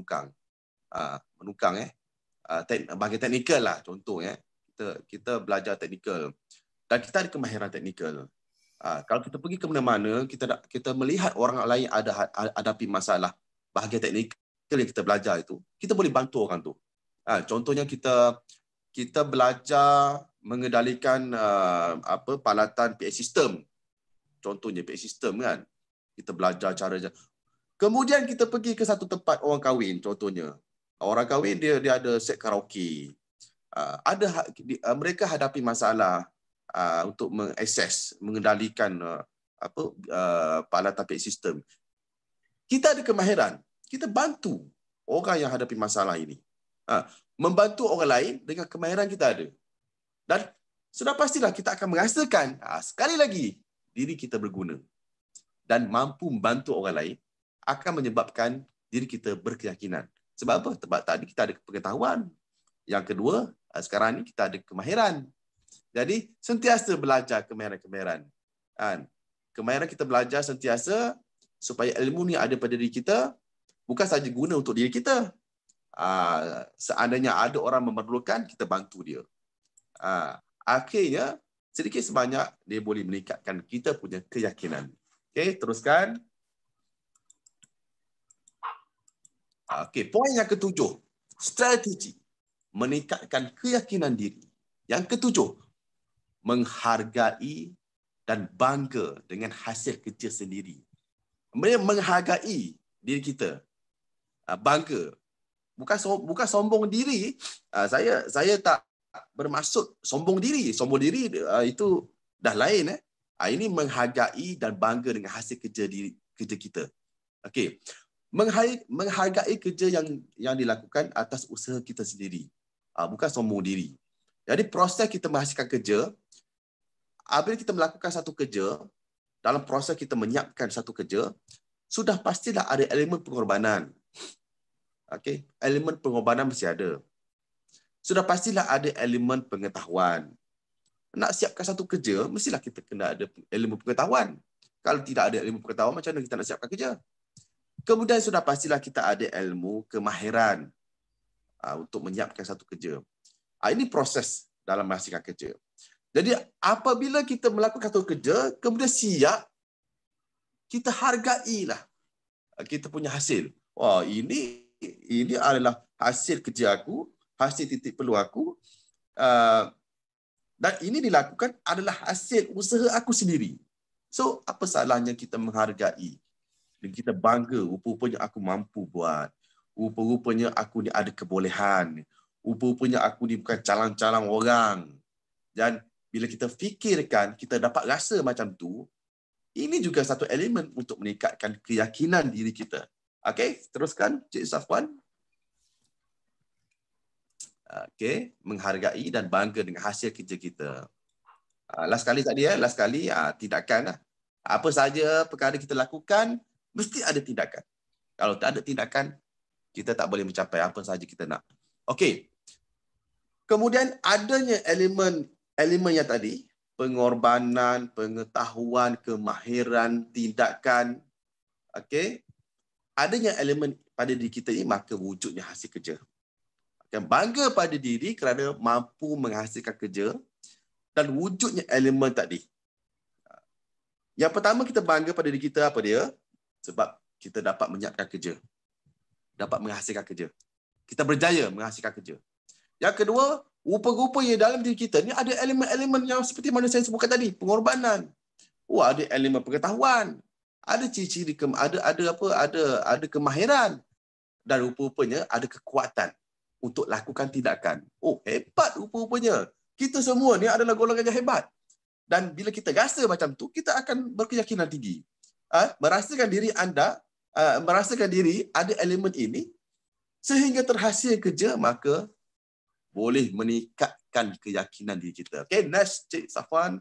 Bagi teknikal lah contoh kita belajar teknikal dan kita ada kemahiran teknikal. Kalau kita pergi ke mana-mana, kita melihat orang lain ada hadapi masalah bahagian teknikal yang kita belajar itu, kita boleh bantu orang tu. Contohnya kita belajar mengendalikan peralatan PA system. Contohnya PA system kan. Kita belajar cara. Kemudian kita pergi ke satu tempat orang kahwin contohnya. Orang kahwin dia ada set karaoke. Mereka hadapi masalah untuk mengakses, mengendalikan peralatan PA system. Kita ada kemahiran. Kita bantu orang yang hadapi masalah ini. Membantu orang lain dengan kemahiran kita ada. Dan sudah pastilah kita akan merasakan sekali lagi diri kita berguna. Dan mampu membantu orang lain akan menyebabkan diri kita berkeyakinan. Sebab apa? Sebab tadi kita ada pengetahuan. Yang kedua, sekarang ni kita ada kemahiran. Jadi sentiasa belajar kemahiran-kemahiran. Kemahiran kita belajar sentiasa supaya ilmu ni ada pada diri kita, bukan saja guna untuk diri kita. Seandainya ada orang memerlukan, kita bantu dia. Akhirnya, sedikit sebanyak, dia boleh meningkatkan kita punya keyakinan. Okey, teruskan. Okey, poin yang ke-7. Strategi meningkatkan keyakinan diri. Yang ke-7, menghargai dan bangga dengan hasil kerja sendiri. Menghargai diri kita. Bangga. Bukan sombong diri. Saya tak bermaksud sombong diri. Sombong diri itu dah lain. Ini menghargai dan bangga dengan hasil kerja kita. Okey. Menghargai kerja yang dilakukan atas usaha kita sendiri. Bukan sombong diri. Jadi proses kita menghasilkan kerja, apabila kita melakukan satu kerja, dalam proses kita menyiapkan satu kerja, sudah pastilah ada elemen pengorbanan. Okey, elemen pengorbanan mesti ada. Sudah pastilah ada elemen pengetahuan. Nak siapkan satu kerja, mestilah kita kena ada elemen pengetahuan. Kalau tidak ada ilmu pengetahuan, macam mana kita nak siapkan kerja? Kemudian sudah pastilah kita ada ilmu kemahiran untuk menyiapkan satu kerja. Ini proses dalam menghasilkan kerja. Jadi apabila kita melakukan satu kerja, kemudian siap, kita hargailah kita punya hasil. wah ini adalah hasil kerja aku, hasil titik peluh aku, dan ini dilakukan adalah hasil usaha aku sendiri. So, apa salahnya kita menghargai dan kita bangga, rupa-rupanya aku mampu buat, rupa-rupanya aku ni ada kebolehan, rupa-rupanya aku ni bukan calang-calang orang. Dan bila kita fikirkan, kita dapat rasa macam tu, ini juga satu elemen untuk meningkatkan keyakinan diri kita. Okey, teruskan Cik Safwan. Okey, menghargai dan bangga dengan hasil kerja kita. Last kali tadi last kali tindakan lah. Apa saja perkara kita lakukan, mesti ada tindakan. Kalau tak ada tindakan, kita tak boleh mencapai apa saja kita nak. Okey. Kemudian adanya elemen yang tadi, pengorbanan, pengetahuan, kemahiran, tindakan. Okey. Adanya elemen pada diri kita ini, maka wujudnya hasil kerja. Bangga pada diri kerana mampu menghasilkan kerja dan wujudnya elemen tadi. Yang pertama kita bangga pada diri kita apa dia? Sebab kita dapat menyiapkan kerja. Dapat menghasilkan kerja. Kita berjaya menghasilkan kerja. Yang kedua, rupa-rupanya dalam diri kita ni ada elemen-elemen yang seperti mana saya sebutkan tadi, pengorbanan. Ada elemen pengetahuan. Ada ciri-ciri ada kemahiran dan rupa-rupanya ada kekuatan untuk lakukan tindakan. Hebat rupa-rupanya. Kita semua ni adalah golongan yang hebat. Dan bila kita rasa macam tu, kita akan berkeyakinan tinggi. Merasakan diri anda, merasakan diri ada elemen ini, sehingga terhasil kerja, maka boleh meningkatkan keyakinan diri kita. Okay, next Cik Safwan.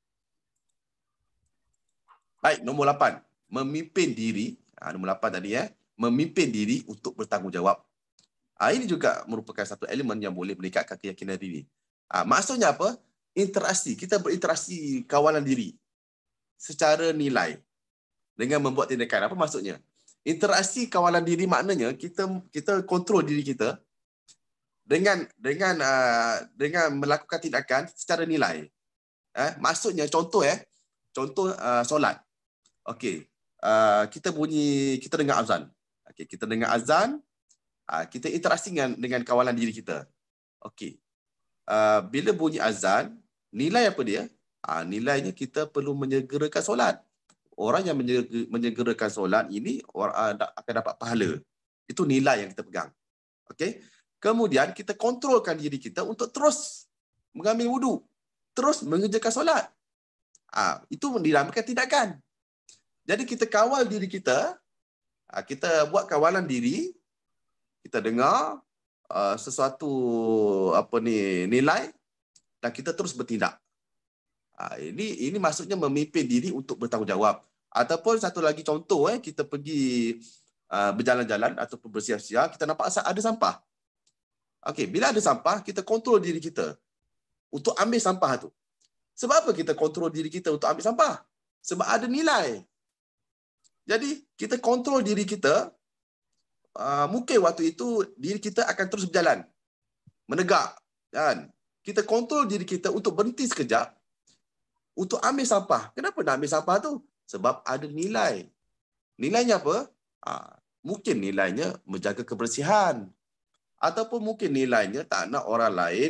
Baik, nombor 8. Memimpin diri. Nombor 8 tadi memimpin diri untuk bertanggungjawab. Ini juga merupakan satu elemen yang boleh meningkatkan keyakinan diri. Maksudnya apa? Interaksi. Kita berinteraksi kawalan diri secara nilai dengan membuat tindakan. Apa maksudnya? Interaksi kawalan diri maknanya kita kontrol diri kita dengan melakukan tindakan secara nilai. Maksudnya contoh solat. Okey. Kita dengar azan. Okey, kita dengar azan, kita interaksi dengan kawalan diri kita. Okey. Bila bunyi azan, nilai apa dia? Nilainya kita perlu menyegerakan solat. Orang yang menyegerakan solat ini akan dapat pahala. Itu nilai yang kita pegang. Okey. Kemudian kita kontrolkan diri kita untuk terus mengambil wuduk, terus mengerjakan solat. Itu dinamakan tindakan. Jadi kita kawal diri kita, kita buat kawalan diri, kita dengar sesuatu nilai dan kita terus bertindak. Ini maksudnya memimpin diri untuk bertanggungjawab. Ataupun satu lagi contoh, kita pergi berjalan-jalan ataupun bersiap-siap, kita nampak ada sampah. Okey, bila ada sampah, kita kontrol diri kita untuk ambil sampah tu. Sebab apa kita kontrol diri kita untuk ambil sampah? Sebab ada nilai. Jadi, kita kontrol diri kita, mungkin waktu itu diri kita akan terus berjalan, menegak. Kan? Kita kontrol diri kita untuk berhenti sekejap, untuk ambil sampah. Kenapa nak ambil sampah tu? Sebab ada nilai. Nilainya apa? Mungkin nilainya menjaga kebersihan. Ataupun mungkin nilainya tak nak orang lain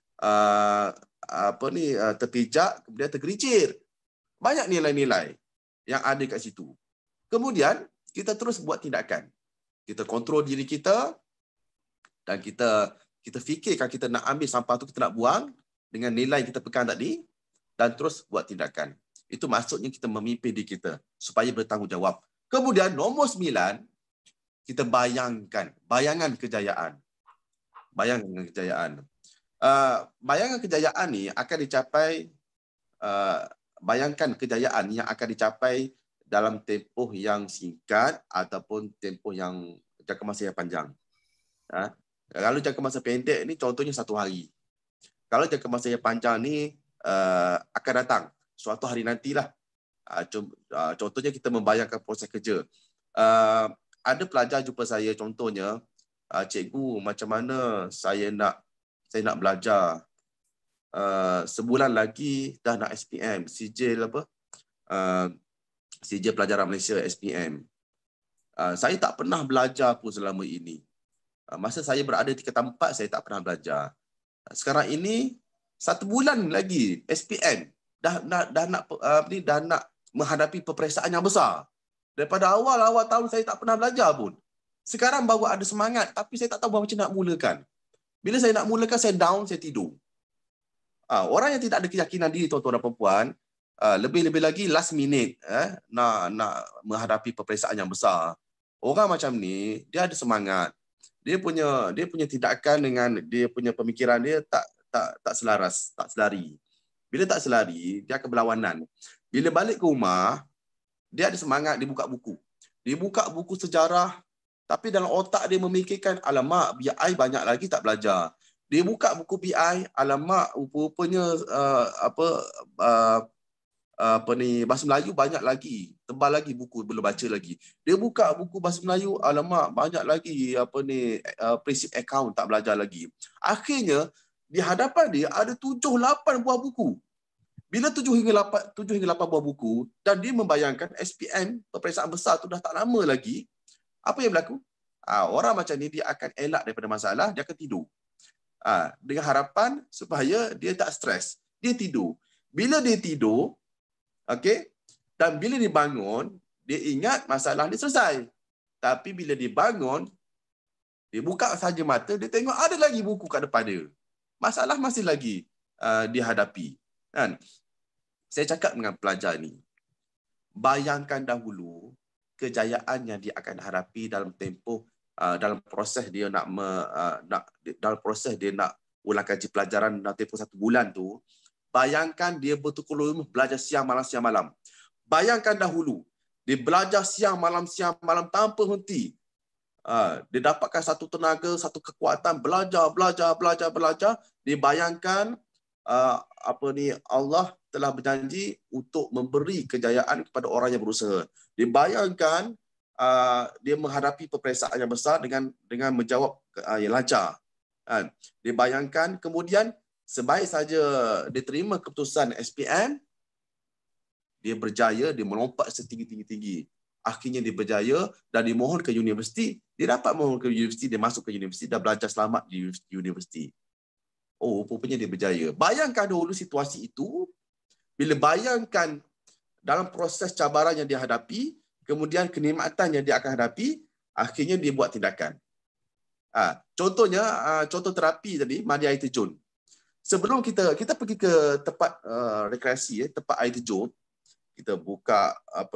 terpijak, kemudian tergelincir. Banyak nilai-nilai yang ada kat situ. Kemudian, kita terus buat tindakan. Kita kontrol diri kita dan kita fikirkan kita nak ambil sampah tu, kita nak buang dengan nilai yang kita pegang tadi dan terus buat tindakan. Itu maksudnya kita memimpin diri kita supaya bertanggungjawab. Kemudian nombor 9, kita bayangan kejayaan. Bayangan kejayaan ni akan dicapai, bayangkan kejayaan yang akan dicapai dalam tempoh yang singkat ataupun tempoh yang jangka masa yang panjang. Kalau jangka masa pendek ni contohnya 1 hari. Kalau jangka masa yang panjang ni akan datang suatu hari nantilah. Contohnya kita membayangkan proses kerja. Ada pelajar jumpa saya contohnya, cikgu, macam mana saya nak belajar, sebulan lagi dah nak SPM, sijil pelajaran Malaysia SPM. Saya tak pernah belajar pun selama ini. Masa saya berada di tingkatan 4, saya tak pernah belajar. Sekarang ini 1 bulan lagi SPM dah nak menghadapi peperiksaan yang besar. Daripada awal tahun saya tak pernah belajar pun. Sekarang baru ada semangat, tapi saya tak tahu macam nak mulakan. Bila saya nak mulakan, saya down, saya tidur. Orang yang tidak ada keyakinan diri, tuan-tuan dan puan, lebih-lebih lagi last minute nak menghadapi peperiksaan yang besar. Orang macam ni, dia ada semangat. Dia punya tindakan dengan dia punya pemikiran dia tak selaras, tak selari. Bila tak selari, dia akan berlawanan. Bila balik ke rumah, dia ada semangat, dia buka buku. Dia buka buku sejarah, tapi dalam otak dia memikirkan, alamak, BI banyak lagi tak belajar. Dia buka buku BI, alamak, rupanya bahasa Melayu banyak lagi, tebal lagi buku, belum baca lagi. Dia buka buku bahasa Melayu, alamak, banyak lagi prinsip akaun tak belajar lagi. Akhirnya di hadapan dia ada 7-8 buah buku. Bila 7 hingga 8 buah buku, dan dia membayangkan SPM, peperiksaan besar tu dah tak lama lagi, apa yang berlaku? Orang macam ni dia akan elak daripada masalah, dia akan tidur. Dengan harapan supaya dia tak stres. Dia tidur. Bila dia tidur, okey, dan bila dia bangun, dia ingat masalah dia selesai. Tapi bila dia bangun, dia buka saja mata, dia tengok ada lagi buku kat depan dia. Masalah masih lagi dihadapi. Kan? Saya cakap dengan pelajar ni, bayangkan dahulu kejayaan yang dia akan hadapi dalam tempoh dalam proses dia nak ulang kaji pelajaran dalam tempoh 1 bulan tu. Bayangkan dia betul-betul belajar siang malam. Bayangkan dahulu, dia belajar siang malam tanpa henti. Dia dapatkan satu tenaga, satu kekuatan, belajar. Dia bayangkan Allah telah berjanji untuk memberi kejayaan kepada orang yang berusaha. Dia bayangkan dia menghadapi peperiksaan yang besar dengan menjawab yang lancar. Dia bayangkan kemudian sebaik saja dia terima keputusan SPM, dia berjaya, dia melompat setinggi-tinggi. Akhirnya dia berjaya dan dimohon ke universiti. Dia dapat mohon ke universiti, dia masuk ke universiti, dah belajar selamat di universiti. Oh, rupanya dia berjaya. Bayangkan dahulu situasi itu. Bila bayangkan dalam proses cabaran yang dia hadapi, kemudian kenikmatan yang dia akan hadapi, akhirnya dia buat tindakan. Contohnya, contoh terapi tadi, mandi air terjun. Sebelum kita pergi ke tempat rekreasi, tempat air terjun, kita buka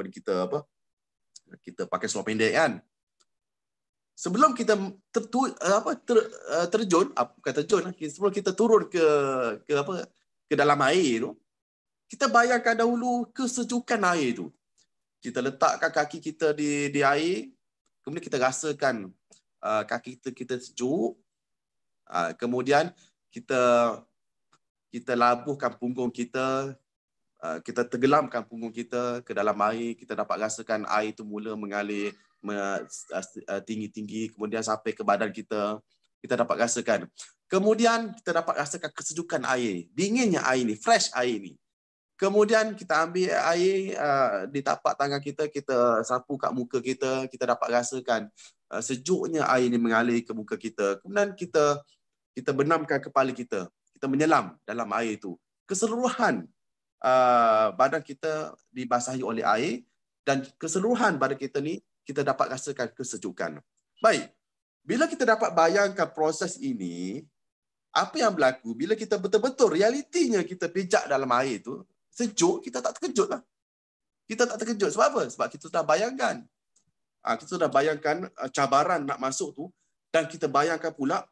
kita pakai seluar pendek kan. Sebelum kita terjun, sebelum kita turun ke dalam air tu, kita bayangkan dahulu kesejukan air tu. Kita letakkan kaki kita di air, kemudian kita rasakan kaki kita sejuk. Kemudian kita labuhkan punggung kita, kita tenggelamkan punggung kita ke dalam air, kita dapat rasakan air itu mula mengalir tinggi-tinggi, kemudian sampai ke badan kita, kita dapat rasakan. Kemudian kita dapat rasakan kesejukan air, dinginnya air ni, fresh air ni. Kemudian kita ambil air di tapak tangan kita, kita sapu kat muka kita, kita dapat rasakan sejuknya air ni mengalir ke muka kita. Kemudian kita benamkan kepala kita, kita menyelam dalam air itu. Keseluruhan badan kita dibasahi oleh air dan keseluruhan badan kita ni kita dapat rasakan kesejukan. Baik, bila kita dapat bayangkan proses ini, apa yang berlaku bila kita betul-betul realitinya kita pijak dalam air itu, sejuk, kita tak terkejut lah. Kita tak terkejut. Sebab apa? Sebab kita sudah bayangkan. Kita sudah bayangkan cabaran nak masuk tu, dan kita bayangkan pula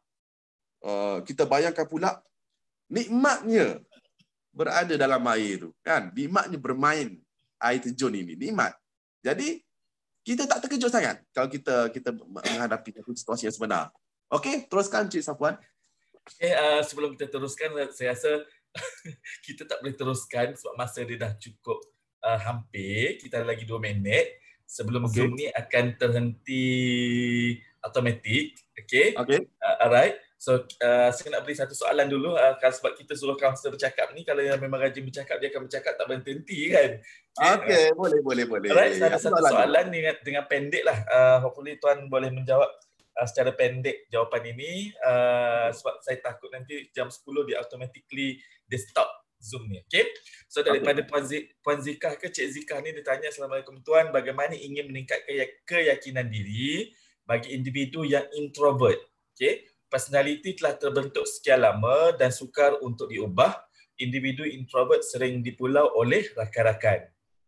nikmatnya berada dalam air tu. Kan? Nikmatnya bermain air terjun ini. Nikmat. Jadi, kita tak terkejut sangat kalau kita menghadapi situasi yang sebenar. Okey, teruskan Cik Safwan.
Sebelum kita teruskan, saya rasa kita tak boleh teruskan sebab masa dia dah cukup hampir. Kita ada lagi 2 minit sebelum Zoom ni akan terhenti automatik. Okay? Alright. So saya nak beri satu soalan dulu, kalau sebab kita suruh kaunselor bercakap ni, kalau yang memang rajin bercakap dia akan bercakap tak berhenti kan.
Okey, boleh.
Alright, saya ada
Apa
satu
dia?
soalan dengan pendek lah. Hopefully tuan boleh menjawab secara pendek jawapan ini, sebab saya takut nanti jam 10 dia automatically dia stop Zoom ni. Okay? So daripada Puan Zikah ke Cik Zikah ni ditanya, Assalamualaikum Tuan, bagaimana ingin meningkatkan keyakinan diri bagi individu yang introvert? Okay? Personality telah terbentuk sekian lama dan sukar untuk diubah. Individu introvert sering dipulau oleh rakan-rakan.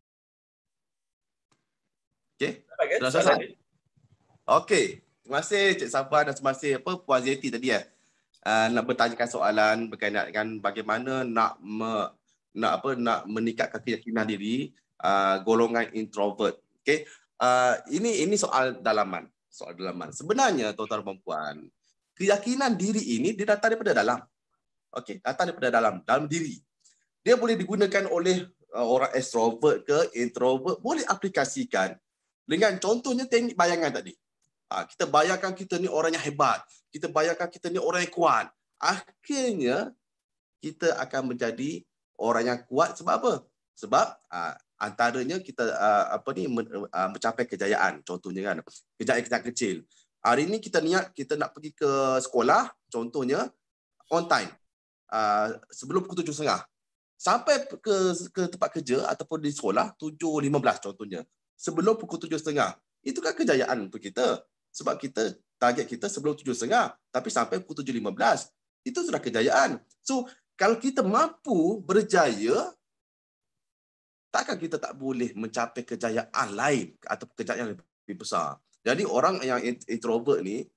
Okey.
Dah
selesai. Okey. Terima kasih Cik Safwan dan terima kasih Puan Zeti tadi nak bertanyakan soalan berkaitan dengan bagaimana nak meningkatkan keyakinan diri golongan introvert. Okey. Ini soal dalaman. Sebenarnya tuan-tuan dan puan, keyakinan diri ini dia datang daripada dalam. Okey, datang daripada dalam diri. Dia boleh digunakan oleh orang extrovert ke introvert, boleh aplikasikan dengan contohnya teknik bayangan tadi. Kita bayangkan kita ni orang yang hebat, kita bayangkan kita ni orang yang kuat. Akhirnya kita akan menjadi orang yang kuat sebab apa? Sebab antaranya kita mencapai kejayaan. Contohnya kan, kejayaan kecil. Hari ini kita niat kita nak pergi ke sekolah, contohnya on time. Sebelum pukul 7.30. Sampai ke tempat kerja ataupun di sekolah 7.15 contohnya. Sebelum pukul 7.30. Itu kan kejayaan untuk kita. Sebab kita target kita sebelum 7.30 tapi sampai pukul 7.15. Itu sudah kejayaan. So, kalau kita mampu berjaya, takkan kita tak boleh mencapai kejayaan lain atau kejayaan yang lebih besar. Jadi orang yang introvert ni,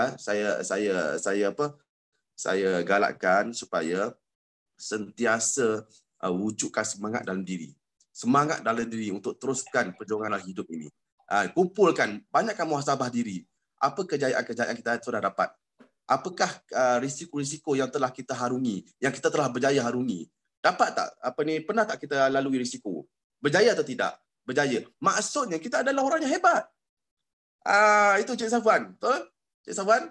saya galakkan supaya sentiasa wujudkan semangat dalam diri. Semangat dalam diri untuk teruskan perjuangan dalam hidup ini. Kumpulkan, banyakkan muhasabah diri. Apa kejayaan-kejayaan kita sudah dapat? Apakah risiko-risiko yang telah kita harungi, yang kita telah berjaya harungi? Dapat tak? Pernah tak kita lalui risiko? Berjaya atau tidak? Berjaya. Maksudnya kita adalah orang yang hebat. Itu Cik Safwan. Betul? Cik Safwan?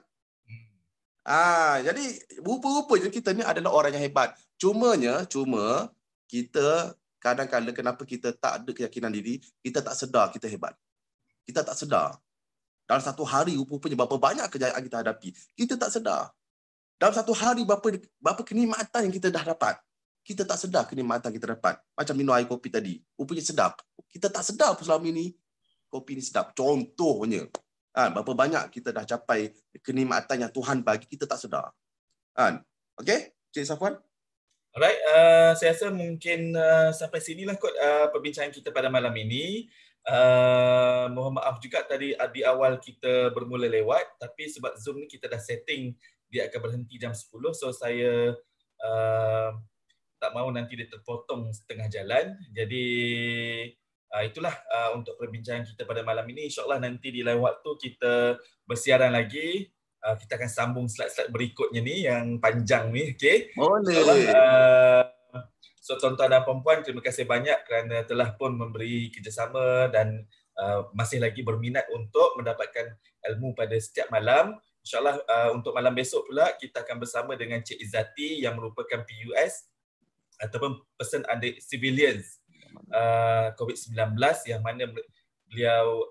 Jadi rupa-rupanya kita ni adalah orang yang hebat. Cuma kita kadang-kadang kenapa kita tak ada keyakinan diri, kita tak sedar kita hebat. Kita tak sedar. Dalam satu hari rupanya berapa banyak kejayaan kita hadapi. Kita tak sedar. Dalam satu hari berapa kenikmatan yang kita dah dapat. Kita tak sedar kenikmatan kita dapat. Macam minum air kopi tadi. Rupanya sedap. Kita tak sedar pun selama ini kopi ni sedap. Contohnya. Berapa banyak kita dah capai kenikmatan yang Tuhan bagi, kita tak sedar. Okey, Cik Safwan?
Alright, saya rasa mungkin sampai sinilah kot perbincangan kita pada malam ini. Mohon maaf juga tadi di awal kita bermula lewat, tapi sebab Zoom ni kita dah setting dia akan berhenti jam 10, so saya tak mahu nanti dia terpotong setengah jalan. Jadi itulah untuk perbincangan kita pada malam ini. InsyaAllah nanti di lain waktu kita bersiaran lagi. Kita akan sambung slide-slide berikutnya ni yang panjang ni. Okay?
Boleh.
So tuan-tuan dan puan-puan, terima kasih banyak kerana telah pun memberi kerjasama dan masih lagi berminat untuk mendapatkan ilmu pada setiap malam. InsyaAllah untuk malam besok pula kita akan bersama dengan Cik Izzati yang merupakan PUS ataupun Person Under Civilians COVID-19 yang mana beliau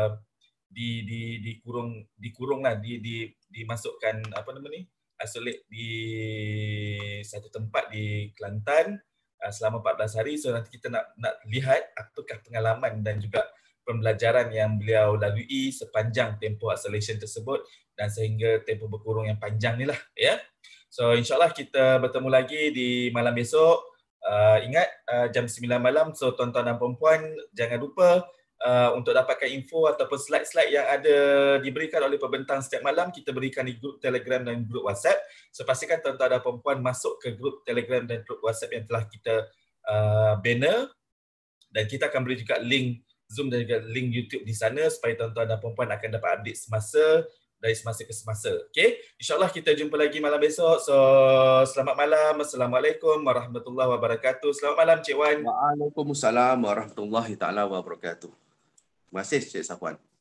dimasukkan isolate di satu tempat di Kelantan selama 14 hari. So nanti kita nak lihat apakah pengalaman dan juga pembelajaran yang beliau lalui sepanjang tempoh isolation tersebut dan sehingga tempoh berkurung yang panjang ni lah, ya. So insyaAllah kita bertemu lagi di malam besok. Ingat jam 9 malam. So tuan-tuan dan puan-puan, jangan lupa untuk dapatkan info ataupun slide-slide yang ada diberikan oleh pembentang setiap malam, kita berikan di grup Telegram dan grup WhatsApp. So pastikan tuan-tuan dan puan-puan masuk ke grup Telegram dan grup WhatsApp yang telah kita banner, dan kita akan beri juga link Zoom dan juga link YouTube di sana supaya tuan-tuan dan puan-puan akan dapat update dari semasa ke semasa. Okay? InsyaAllah kita jumpa lagi malam besok. So selamat malam. Assalamualaikum warahmatullahi wabarakatuh. Selamat malam Cik Wan.
Waalaikumsalam warahmatullahi taala wabarakatuh. Terima kasih Cik Safwan.